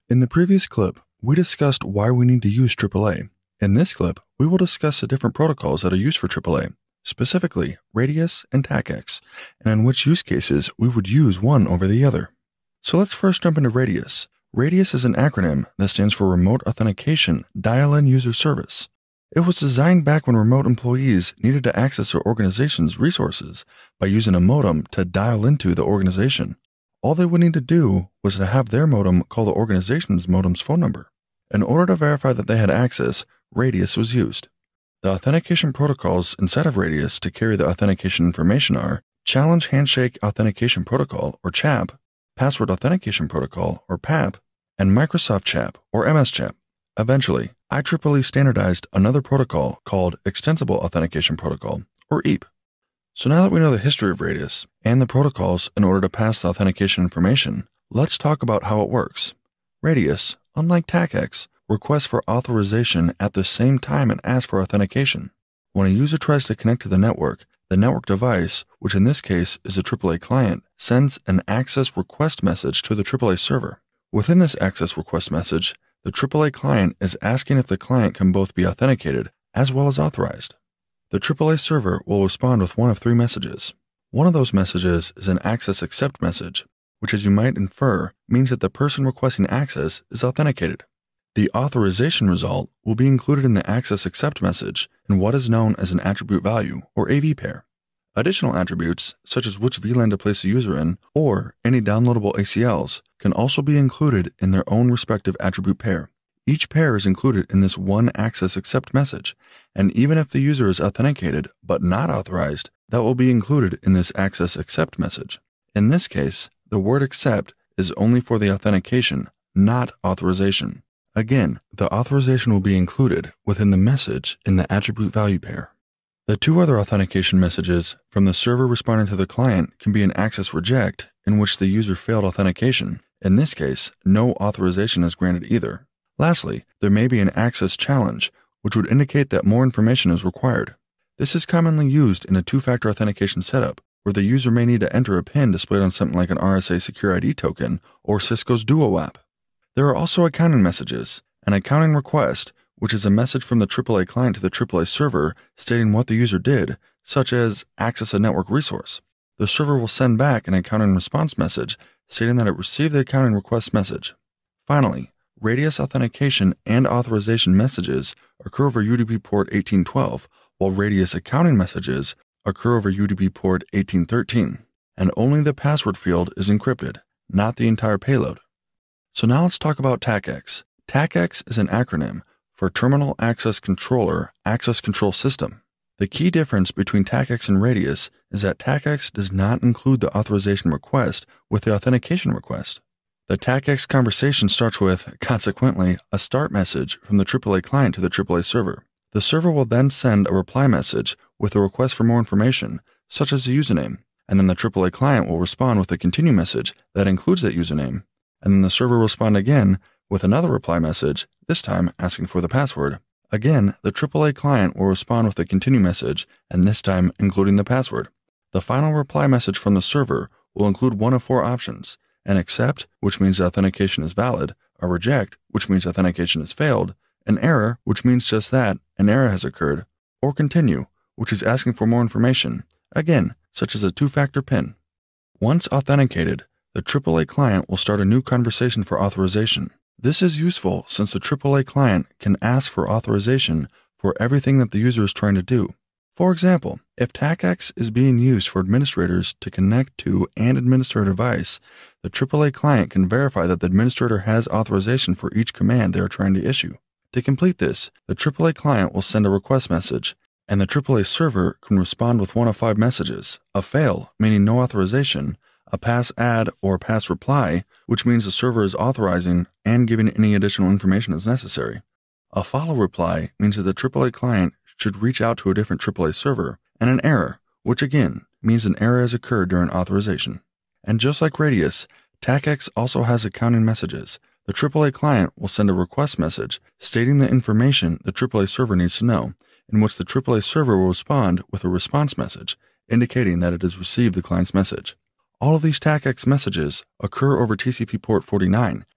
In the previous clip, we discussed why we need to use AAA. In this clip, we will discuss the different protocols that are used for AAA, specifically Radius and TACACS, and in which use cases we would use one over the other. So let's first jump into Radius. Radius is an acronym that stands for Remote Authentication Dial-In User Service. It was designed back when remote employees needed to access their organization's resources by using a modem to dial into the organization. All they would need to do was to have their modem call the organization's modem's phone number. In order to verify that they had access, Radius was used. The authentication protocols inside of Radius to carry the authentication information are Challenge Handshake Authentication Protocol, or CHAP, Password Authentication Protocol, or PAP, and Microsoft CHAP, or MS-CHAP. Eventually, IEEE standardized another protocol called Extensible Authentication Protocol, or EAP. So now that we know the history of Radius and the protocols in order to pass the authentication information, let's talk about how it works. Radius, unlike TACACS, requests for authorization at the same time and asks for authentication. When a user tries to connect to the network device, which in this case is a AAA client, sends an access request message to the AAA server. Within this access request message, the AAA client is asking if the client can both be authenticated as well as authorized. The AAA server will respond with one of three messages. One of those messages is an access accept message, which, as you might infer, means that the person requesting access is authenticated. The authorization result will be included in the access accept message in what is known as an attribute value, or AV pair. Additional attributes, such as which VLAN to place a user in, or any downloadable ACLs, can also be included in their own respective attribute pair. Each pair is included in this one access accept message, and even if the user is authenticated but not authorized, that will be included in this access accept message. In this case, the word accept is only for the authentication, not authorization. Again, the authorization will be included within the message in the attribute value pair. The two other authentication messages from the server responding to the client can be an access reject, in which the user failed authentication. In this case, no authorization is granted either. Lastly, there may be an access challenge, which would indicate that more information is required. This is commonly used in a two-factor authentication setup, where the user may need to enter a PIN displayed on something like an RSA Secure ID token or Cisco's Duo app. There are also accounting messages. An accounting request, which is a message from the AAA client to the AAA server stating what the user did, such as access a network resource. The server will send back an accounting response message stating that it received the accounting request message. Finally, Radius authentication and authorization messages occur over UDP port 1812, while Radius accounting messages occur over UDP port 1813, and only the password field is encrypted, not the entire payload. So now let's talk about TACACS. TACACS is an acronym for Terminal Access Controller Access Control System. The key difference between TACACS and Radius is that TACACS does not include the authorization request with the authentication request. The TACACS conversation starts with, consequently, a start message from the AAA client to the AAA server. The server will then send a reply message with a request for more information, such as a username, and then the AAA client will respond with a continue message that includes that username, and then the server will respond again with another reply message, this time asking for the password. Again, the AAA client will respond with a continue message, and this time including the password. The final reply message from the server will include one of four options: an accept, which means the authentication is valid, a reject, which means authentication has failed, an error, which means just that, an error has occurred, or continue, which is asking for more information, again, such as a two-factor PIN. Once authenticated, the AAA client will start a new conversation for authorization. This is useful since the AAA client can ask for authorization for everything that the user is trying to do. For example, if TACACS is being used for administrators to connect to and administer a device, the AAA client can verify that the administrator has authorization for each command they are trying to issue. To complete this, the AAA client will send a request message, and the AAA server can respond with one of five messages: a fail, meaning no authorization, a pass add or pass reply, which means the server is authorizing and giving any additional information as necessary. A follow reply means that the AAA client should reach out to a different AAA server, and an error, which again means an error has occurred during authorization. And just like Radius, TACACS also has accounting messages. The AAA client will send a request message stating the information the AAA server needs to know, in which the AAA server will respond with a response message, indicating that it has received the client's message. All of these TACACS messages occur over TCP port 49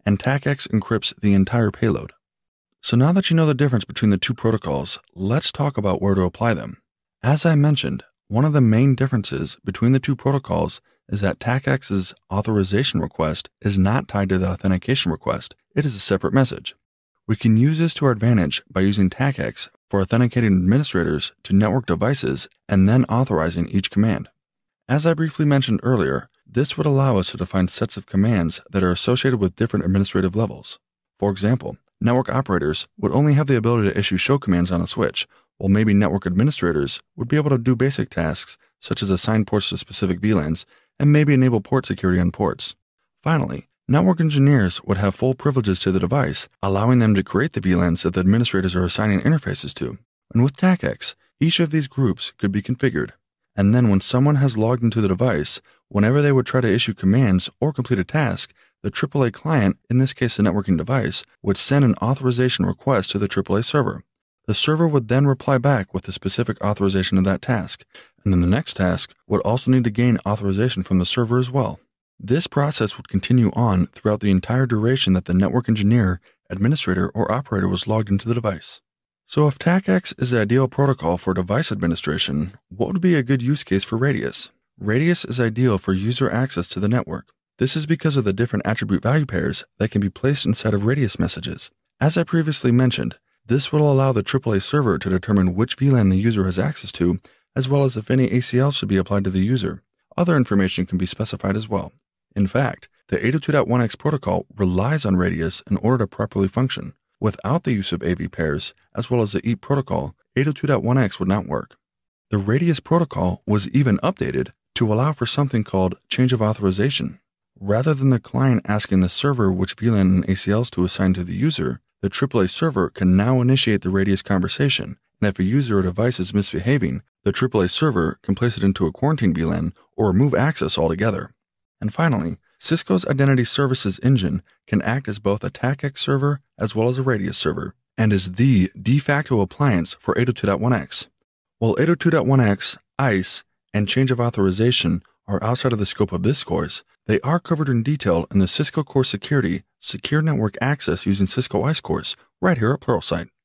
and TACX encrypts the entire payload. So now that you know the difference between the two protocols, let's talk about where to apply them. As I mentioned, one of the main differences between the two protocols is that TACX's authorization request is not tied to the authentication request. It is a separate message. We can use this to our advantage by using TACX for authenticating administrators to network devices and then authorizing each command. As I briefly mentioned earlier, this would allow us to define sets of commands that are associated with different administrative levels. For example, network operators would only have the ability to issue show commands on a switch, while maybe network administrators would be able to do basic tasks such as assign ports to specific VLANs and maybe enable port security on ports. Finally, network engineers would have full privileges to the device, allowing them to create the VLANs that the administrators are assigning interfaces to. And with TACX, each of these groups could be configured. And then when someone has logged into the device, whenever they would try to issue commands or complete a task, the AAA client, in this case the networking device, would send an authorization request to the AAA server. The server would then reply back with the specific authorization of that task, and then the next task would also need to gain authorization from the server as well. This process would continue on throughout the entire duration that the network engineer, administrator, or operator was logged into the device. So if TACX is the ideal protocol for device administration, what would be a good use case for Radius? Radius is ideal for user access to the network. This is because of the different attribute value pairs that can be placed inside of Radius messages. As I previously mentioned, this will allow the AAA server to determine which VLAN the user has access to, as well as if any ACL should be applied to the user. Other information can be specified as well. In fact, the 802.1x protocol relies on Radius in order to properly function. Without the use of AV pairs, as well as the EAP protocol, 802.1x would not work. The Radius protocol was even updated to allow for something called change of authorization. Rather than the client asking the server which VLAN and ACLs to assign to the user, the AAA server can now initiate the Radius conversation, and if a user or device is misbehaving, the AAA server can place it into a quarantine VLAN or remove access altogether. And finally, Cisco's Identity Services Engine can act as both a TACX server as well as a Radius server, and is the de facto appliance for 802.1x. While 802.1x, ICE, and change of authorization are outside of the scope of this course, they are covered in detail in the Cisco Core Security Secure Network Access using Cisco ICE course right here at Pluralsight.